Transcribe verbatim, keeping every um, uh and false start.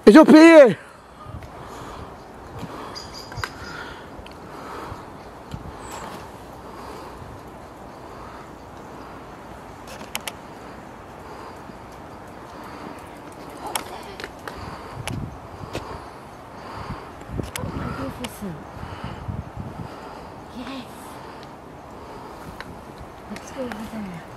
It's up here. Magnificent. Yes. Let's go over there.